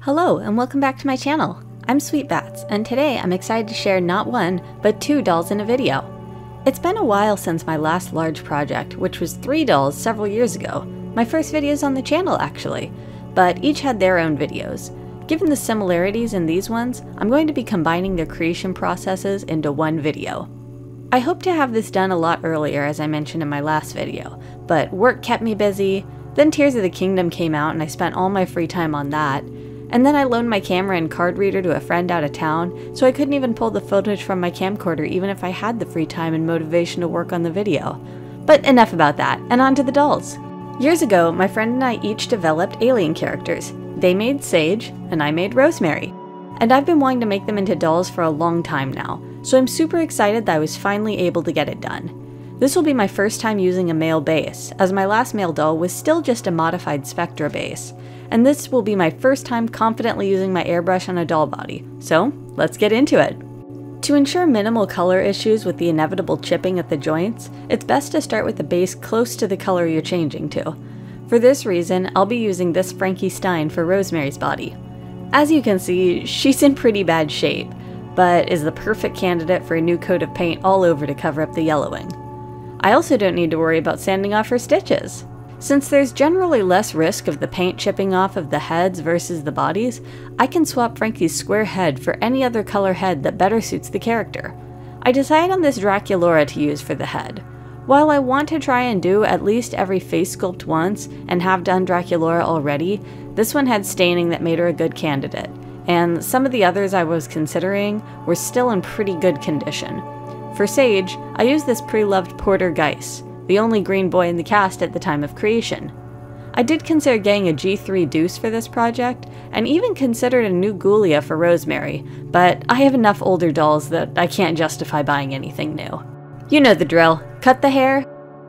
Hello and welcome back to my channel. I'm Sweetbats, and today I'm excited to share not one, but 2 dolls in a video. It's been a while since my last large project, which was 3 dolls several years ago. My first videos on the channel actually, but each had their own videos. Given the similarities in these ones, I'm going to be combining their creation processes into one video. I hope to have this done a lot earlier, as I mentioned in my last video, but work kept me busy, then Tears of the Kingdom came out and I spent all my free time on that. And then I loaned my camera and card reader to a friend out of town, so I couldn't even pull the footage from my camcorder even if I had the free time and motivation to work on the video. But enough about that, and on to the dolls. Years ago, my friend and I each developed alien characters. They made Sage, and I made Rosemary. And I've been wanting to make them into dolls for a long time now, so I'm super excited that I was finally able to get it done. This will be my first time using a male base, as my last male doll was still just a modified Spectra base. And this will be my first time confidently using my airbrush on a doll body, so let's get into it. To ensure minimal color issues with the inevitable chipping at the joints, it's best to start with the base close to the color you're changing to. For this reason, I'll be using this Frankie Stein for Rosemary's body. As you can see, she's in pretty bad shape, but is the perfect candidate for a new coat of paint all over to cover up the yellowing. I also don't need to worry about sanding off her stitches. Since there's generally less risk of the paint chipping off of the heads versus the bodies, I can swap Frankie's square head for any other color head that better suits the character. I decided on this Draculaura to use for the head. While I want to try and do at least every face sculpt once and have done Draculaura already, this one had staining that made her a good candidate, and some of the others I was considering were still in pretty good condition. For Sage, I used this pre-loved Porter Geiss, the only green boy in the cast at the time of creation. I did consider getting a G3 Deuce for this project, and even considered a new Ghoulia for Rosemary, but I have enough older dolls that I can't justify buying anything new. You know the drill. Cut the hair,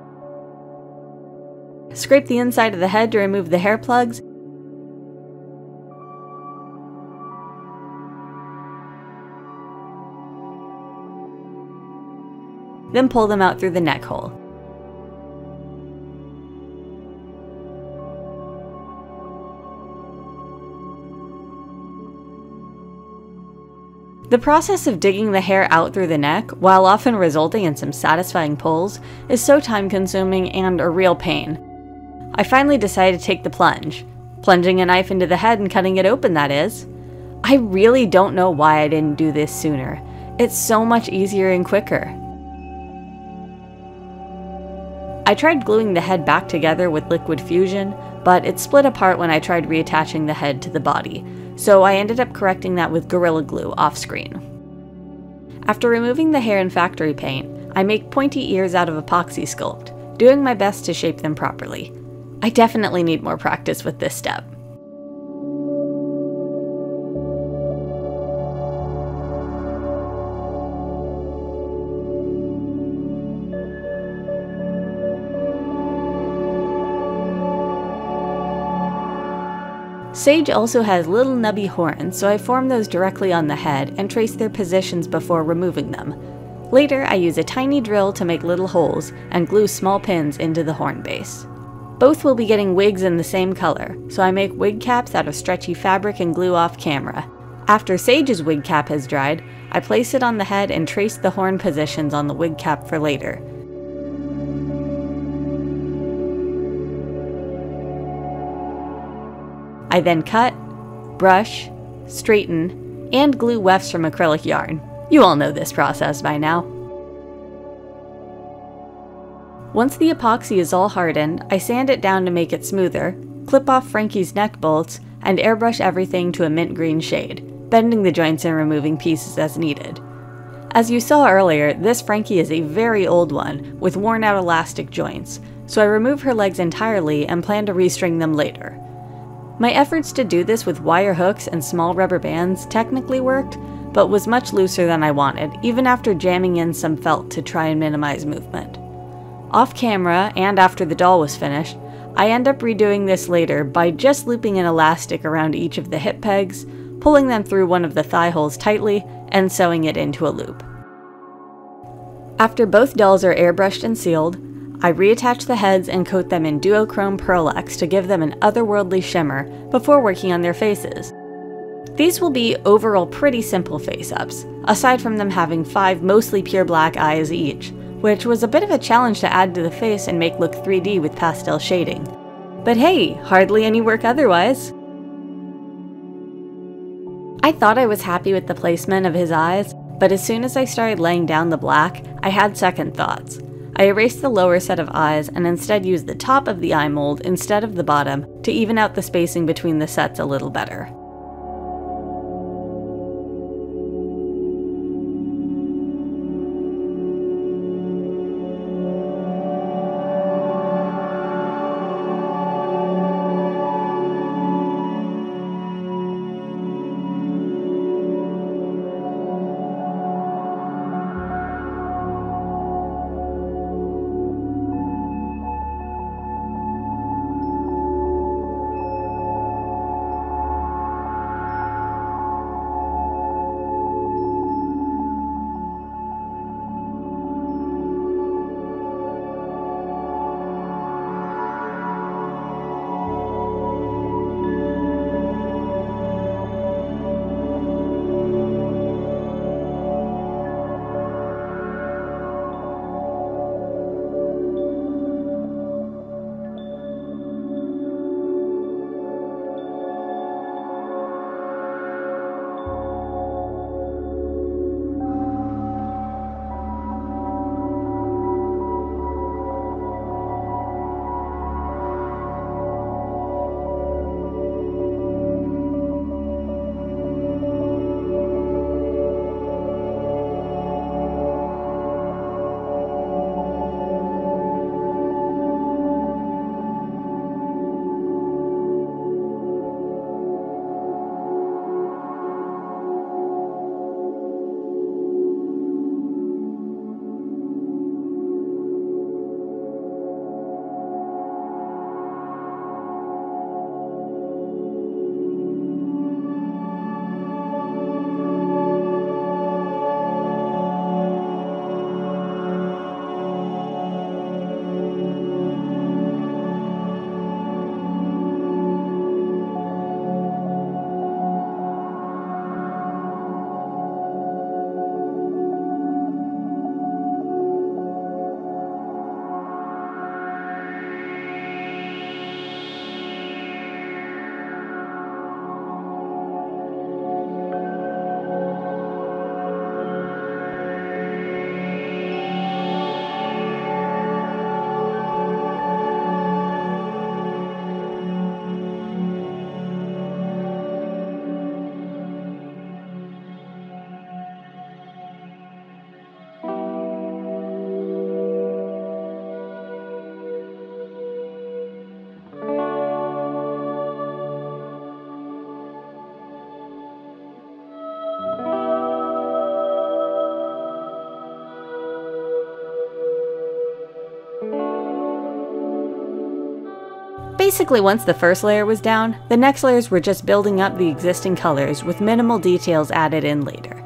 scrape the inside of the head to remove the hair plugs, then pull them out through the neck hole. The process of digging the hair out through the neck, while often resulting in some satisfying pulls, is so time-consuming and a real pain. I finally decided to take the plunge. Plunging a knife into the head and cutting it open, that is. I really don't know why I didn't do this sooner. It's so much easier and quicker. I tried gluing the head back together with liquid fusion, but it split apart when I tried reattaching the head to the body, so I ended up correcting that with Gorilla Glue off-screen. After removing the hair in factory paint, I make pointy ears out of epoxy sculpt, doing my best to shape them properly. I definitely need more practice with this step. Sage also has little nubby horns, so I form those directly on the head and trace their positions before removing them. Later, I use a tiny drill to make little holes and glue small pins into the horn base. Both will be getting wigs in the same color, so I make wig caps out of stretchy fabric and glue off camera. After Sage's wig cap has dried, I place it on the head and trace the horn positions on the wig cap for later. I then cut, brush, straighten, and glue wefts from acrylic yarn. You all know this process by now. Once the epoxy is all hardened, I sand it down to make it smoother, clip off Frankie's neck bolts, and airbrush everything to a mint green shade, bending the joints and removing pieces as needed. As you saw earlier, this Frankie is a very old one with worn out elastic joints, so I remove her legs entirely and plan to restring them later. My efforts to do this with wire hooks and small rubber bands technically worked, but was much looser than I wanted, even after jamming in some felt to try and minimize movement. Off camera, and after the doll was finished, I end up redoing this later by just looping an elastic around each of the hip pegs, pulling them through one of the thigh holes tightly, and sewing it into a loop. After both dolls are airbrushed and sealed, I reattach the heads and coat them in duochrome Pearl X to give them an otherworldly shimmer before working on their faces. These will be overall pretty simple face-ups, aside from them having 5 mostly pure black eyes each, which was a bit of a challenge to add to the face and make look 3D with pastel shading. But hey, hardly any work otherwise. I thought I was happy with the placement of his eyes, but as soon as I started laying down the black, I had second thoughts. I erased the lower set of eyes and instead used the top of the eye mold instead of the bottom to even out the spacing between the sets a little better. Basically, once the first layer was down, the next layers were just building up the existing colors with minimal details added in later.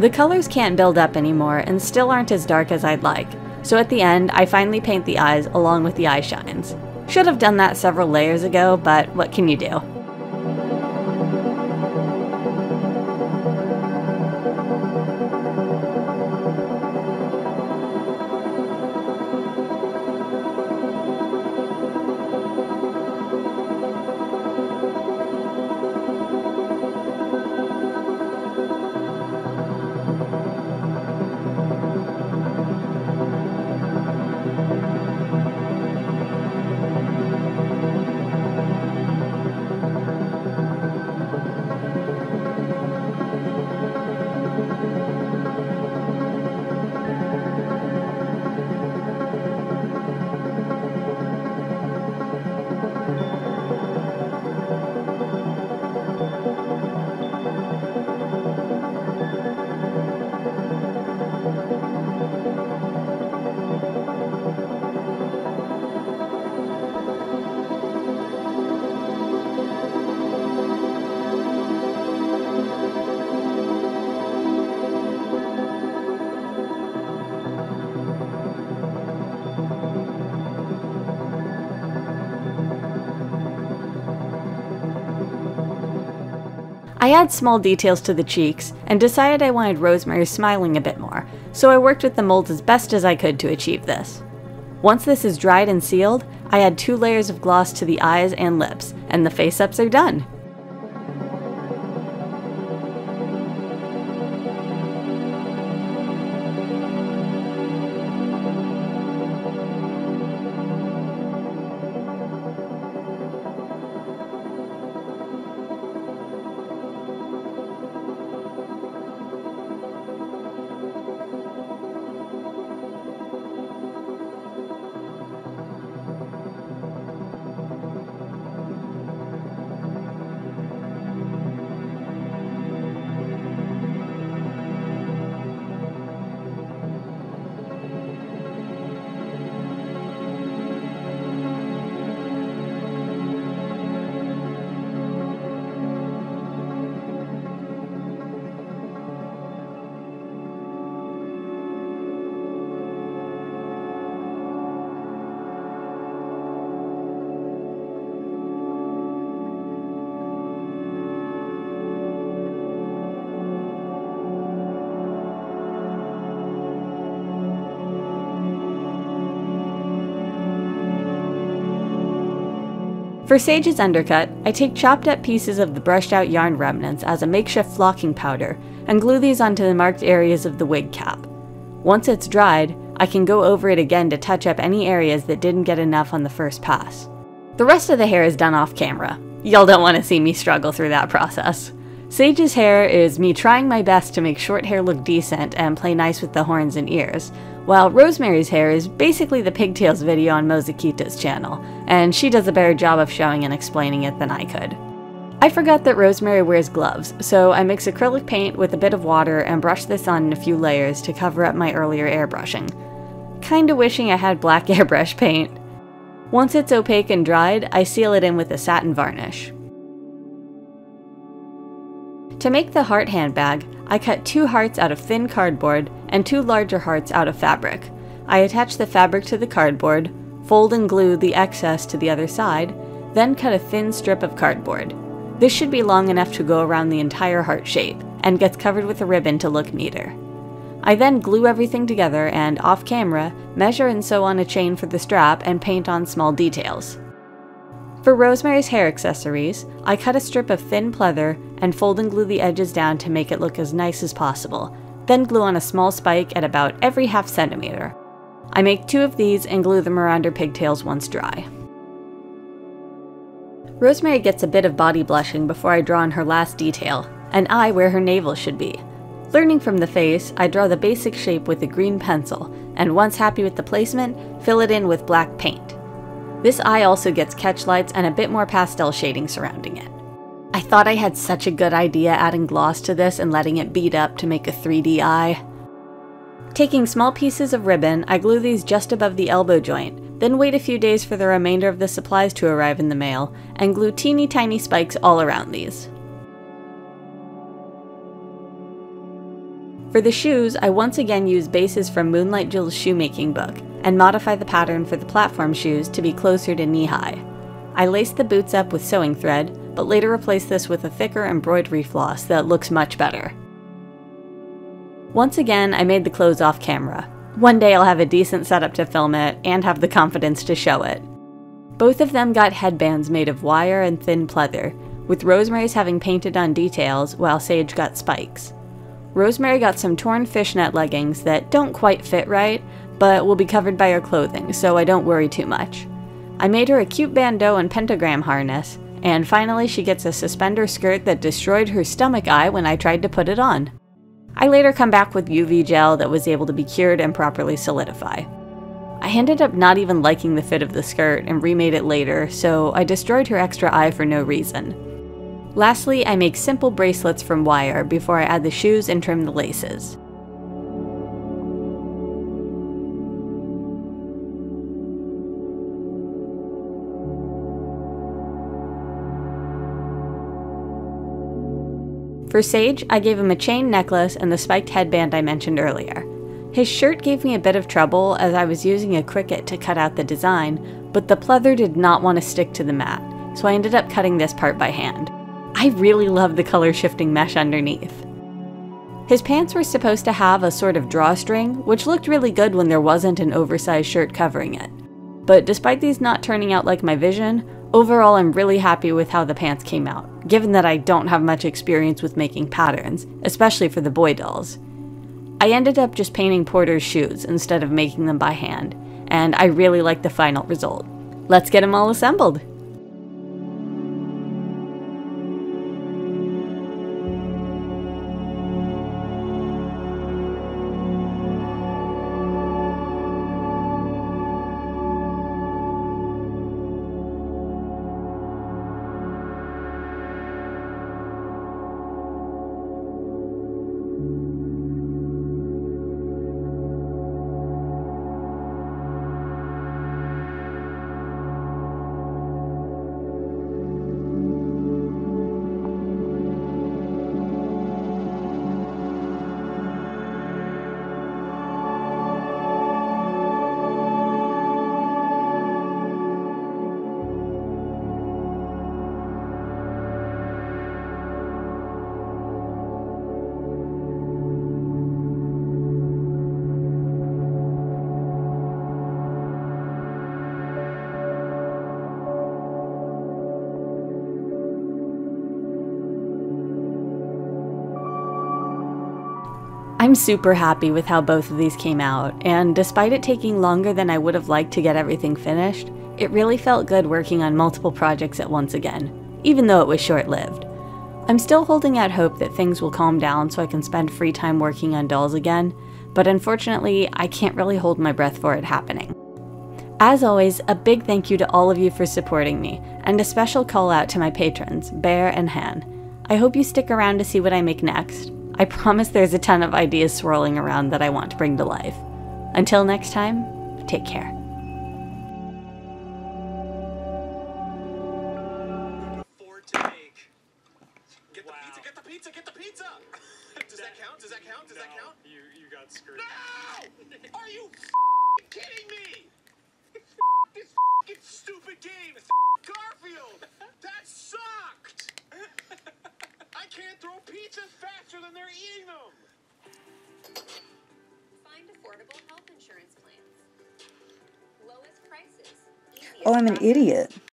The colors can't build up anymore and still aren't as dark as I'd like, so at the end I finally paint the eyes along with the eye shines. Should have done that several layers ago, but what can you do? I add small details to the cheeks and decided I wanted Rosemary smiling a bit more, so I worked with the mold as best as I could to achieve this. Once this is dried and sealed, I add 2 layers of gloss to the eyes and lips, and the face-ups are done. For Sage's undercut, I take chopped up pieces of the brushed out yarn remnants as a makeshift flocking powder and glue these onto the marked areas of the wig cap. Once it's dried, I can go over it again to touch up any areas that didn't get enough on the first pass. The rest of the hair is done off camera. Y'all don't want to see me struggle through that process. Sage's hair is me trying my best to make short hair look decent and play nice with the horns and ears, while Rosemary's hair is basically the pigtails video on Mozakita's channel, and she does a better job of showing and explaining it than I could. I forgot that Rosemary wears gloves, so I mix acrylic paint with a bit of water and brush this on in a few layers to cover up my earlier airbrushing. Kinda wishing I had black airbrush paint. Once it's opaque and dried, I seal it in with a satin varnish. To make the heart handbag, I cut 2 hearts out of thin cardboard and 2 larger hearts out of fabric. I attach the fabric to the cardboard, fold and glue the excess to the other side, then cut a thin strip of cardboard. This should be long enough to go around the entire heart shape, and gets covered with a ribbon to look neater. I then glue everything together and, off camera, measure and sew on a chain for the strap and paint on small details. For Rosemary's hair accessories, I cut a strip of thin pleather and fold and glue the edges down to make it look as nice as possible, then glue on a small spike at about every ½ centimeter. I make 2 of these and glue them around her pigtails once dry. Rosemary gets a bit of body blushing before I draw on her last detail, an eye where her navel should be. Learning from the face, I draw the basic shape with a green pencil, and once happy with the placement, fill it in with black paint. This eye also gets catch lights and a bit more pastel shading surrounding it. I thought I had such a good idea adding gloss to this and letting it bead up to make a 3D eye. Taking small pieces of ribbon, I glue these just above the elbow joint, then wait a few days for the remainder of the supplies to arrive in the mail, and glue teeny tiny spikes all around these. For the shoes, I once again used bases from Moonlight Jill's shoemaking book and modified the pattern for the platform shoes to be closer to knee-high. I laced the boots up with sewing thread, but later replaced this with a thicker embroidery floss that looks much better. Once again, I made the clothes off camera. One day I'll have a decent setup to film it and have the confidence to show it. Both of them got headbands made of wire and thin pleather, with Rosemary's having painted on details while Sage got spikes. Rosemary got some torn fishnet leggings that don't quite fit right, but will be covered by her clothing, so I don't worry too much. I made her a cute bandeau and pentagram harness, and finally she gets a suspender skirt that destroyed her stomach eye when I tried to put it on. I later come back with UV gel that was able to be cured and properly solidify. I ended up not even liking the fit of the skirt and remade it later, so I destroyed her extra eye for no reason. Lastly, I make simple bracelets from wire before I add the shoes and trim the laces. For Sage, I gave him a chain necklace and the spiked headband I mentioned earlier. His shirt gave me a bit of trouble as I was using a Cricut to cut out the design, but the pleather did not want to stick to the mat, so I ended up cutting this part by hand. I really love the color shifting mesh underneath. His pants were supposed to have a sort of drawstring, which looked really good when there wasn't an oversized shirt covering it. But despite these not turning out like my vision, overall I'm really happy with how the pants came out, given that I don't have much experience with making patterns, especially for the boy dolls. I ended up just painting Porter's shoes instead of making them by hand, and I really like the final result. Let's get them all assembled! I'm super happy with how both of these came out, and despite it taking longer than I would have liked to get everything finished, it really felt good working on multiple projects at once again, even though it was short-lived. I'm still holding out hope that things will calm down so I can spend free time working on dolls again, but unfortunately, I can't really hold my breath for it happening. As always, a big thank you to all of you for supporting me, and a special call out to my patrons, Bear and Han. I hope you stick around to see what I make next. I promise there's a ton of ideas swirling around that I want to bring to life. Until next time, take care. Get the pizza! Does that count? Does that count? You got screwed. No! Are you kidding me? This stupid game! Garfield! That sucked! I can't throw pizzas faster than they're eating them! Find affordable health insurance plans. Lowest prices. Oh, I'm an idiot.